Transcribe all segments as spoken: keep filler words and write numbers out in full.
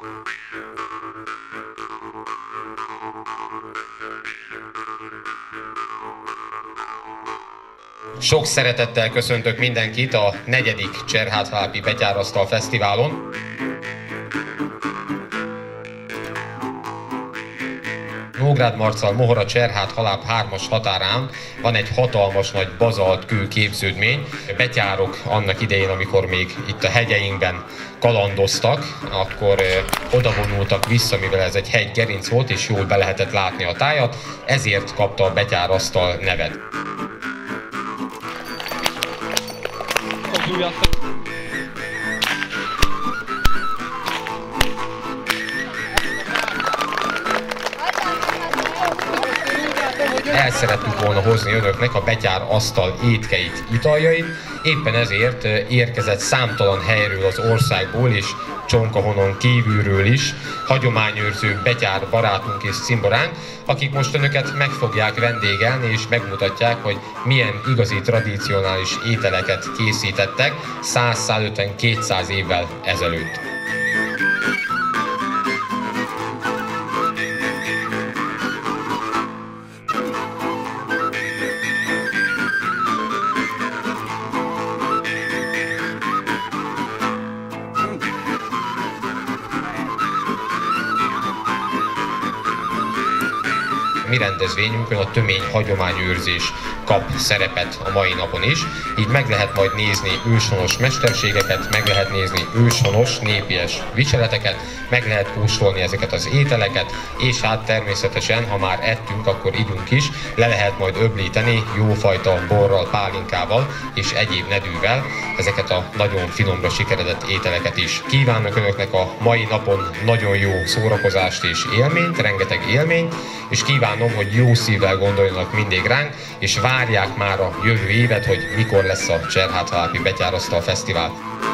Sok szeretettel köszöntök mindenkit a negyedik Cserháthalapi Betyárasztal Fesztiválon. Nógrád Marccal Mohora Cserháthaláp hármas határán van egy hatalmas nagy bazalt kő képződmény. Betyárok annak idején, amikor még itt a hegyeinkben kalandoztak, akkor odavonultak vissza, mivel ez egy hegy gerinc volt, és jól be lehetett látni a tájat, ezért kapta a betyárasztal nevet. El szerettük volna hozni önöknek a betyárasztal étkeit, italjait, éppen ezért érkezett számtalan helyről az országból és Csonkahonon kívülről is hagyományőrző betyár barátunk és cimboránk, akik most önöket meg fogják vendégelni és megmutatják, hogy milyen igazi tradicionális ételeket készítettek száz-százötven-kétszáz évvel ezelőtt. Mi rendezvényünkön a tömény hagyományőrzés kap szerepet a mai napon is, így meg lehet majd nézni őshonos mesterségeket, meg lehet nézni őshonos népies viseleteket, meg lehet kóstolni ezeket az ételeket, és hát természetesen, ha már ettünk, akkor ígyunk is, le lehet majd öblíteni jófajta borral, pálinkával és egyéb nedűvel ezeket a nagyon finomra sikeredett ételeket is. Kívánok önöknek a mai napon nagyon jó szórakozást és élményt, rengeteg élményt, és kívánom, hogy jó szívvel gondoljanak mindig ránk, és várják már a jövő évet, hogy mikor lesz a Cserháthalapi Betyárasztal Fesztivál.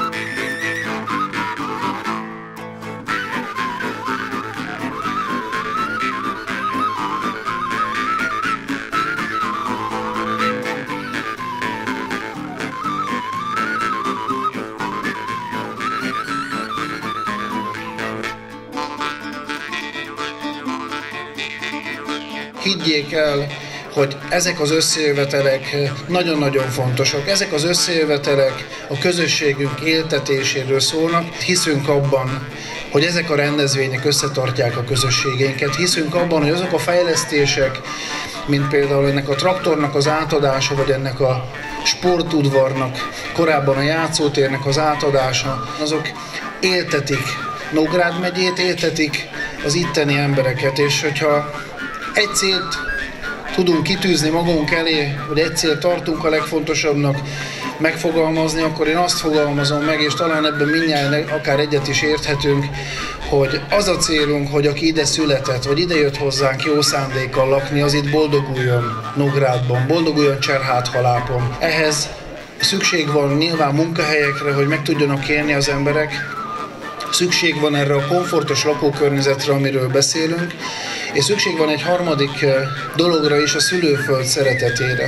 Higgyék el, hogy ezek az összejövetelek nagyon-nagyon fontosak. Ezek az összejövetelek a közösségünk éltetéséről szólnak. Hiszünk abban, hogy ezek a rendezvények összetartják a közösségeinket. Hiszünk abban, hogy azok a fejlesztések, mint például ennek a traktornak az átadása, vagy ennek a sportudvarnak, korábban a játszótérnek az átadása, azok éltetik Nógrád megyét, éltetik az itteni embereket, és hogyha egy célt tudunk kitűzni magunk elé, vagy egy célt tartunk a legfontosabbnak megfogalmazni, akkor én azt fogalmazom meg, és talán ebben mindjárt akár egyet is érthetünk, hogy az a célunk, hogy aki ide született, vagy ide jött hozzánk jó szándékkal lakni, az itt boldoguljon Nógrádban, boldoguljon Cserháthalápon. Ehhez szükség van nyilván munkahelyekre, hogy meg tudjanak élni az emberek, szükség van erre a komfortos lakókörnyezetre, amiről beszélünk, és szükség van egy harmadik dologra is, a szülőföld szeretetére.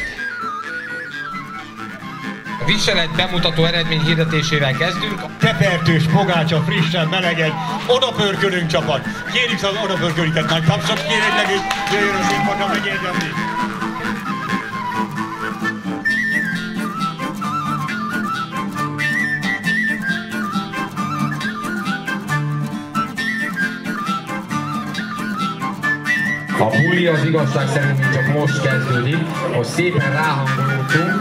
A viselet bemutató eredmény hirdetésével kezdünk. Tepertős, pogácsa, frissen, melegen, odapörkölünk csapat. Kérjük az odapörköliket, nagy tapsot kérjük nekik, jöjjön a színpadra megérdemli. A buli az igazság szerint csak most kezdődik, most szépen ráhangolódtunk.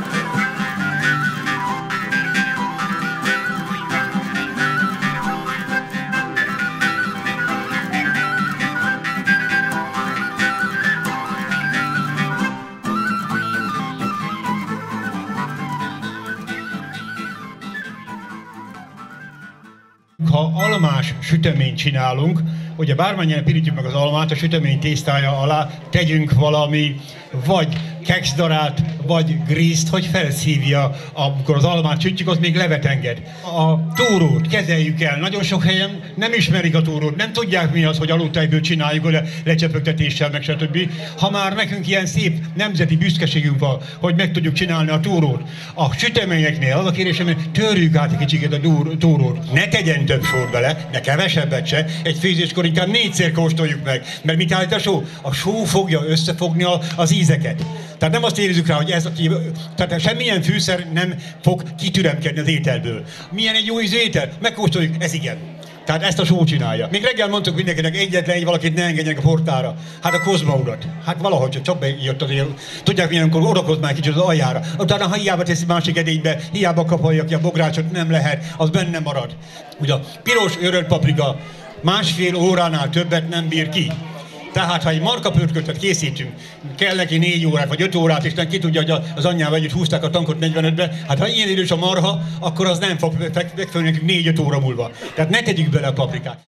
Ha almás süteményt csinálunk, ugye bármennyien pirítjuk meg az almát, a sütemény tésztája alá tegyünk valami vagy kekszdarát vagy grízt, hogy felszívja, amikor az almát sütjük, az még levet enged. A túrót kezeljük el. Nagyon sok helyen nem ismerik a túrót, nem tudják mi az, hogy alultejből csináljuk le, lecsöpögtetéssel, meg stb. Ha már nekünk ilyen szép nemzeti büszkeségünk van, hogy meg tudjuk csinálni a túrót. A süteményeknél az a kérésem, hogy törjük át egy kicsit a túrót. Ne tegyen több sót bele, de kevesebbet se. Egy főzéskor inkább négyszer kóstoljuk meg. Mert mit állít a só? A só fogja összefogni az ízeket. Tehát nem azt érezzük rá, hogy ez, tehát semmilyen fűszer nem fog kitüremkedni az ételből. Milyen egy jó ízű étel? Megkóstoljuk, ez igen. Tehát ezt a só csinálja. Még reggel mondtuk mindenkinek, egyetlen egy valakit ne engedjenek a portára. Hát a Kozma urat. Hát valahogy csak bejött azért. Tudják, milyenkor odakoz már kicsit az aljára. Utána, ha hiába teszi másik edénybe, hiába kapolja ki a bográcsot, nem lehet, az benne marad. Ugye a piros örölt paprika másfél óránál többet nem bír ki. Tehát, ha egy markapörkölt készítünk, kell neki négy órát vagy öt órát, és nem ki tudja, hogy az anyjával együtt húzták a tankot negyvenötbe, hát ha ilyen idős a marha, akkor az nem fog megfölni nekünk négy-öt óra múlva. Tehát ne tegyük bele a paprikát.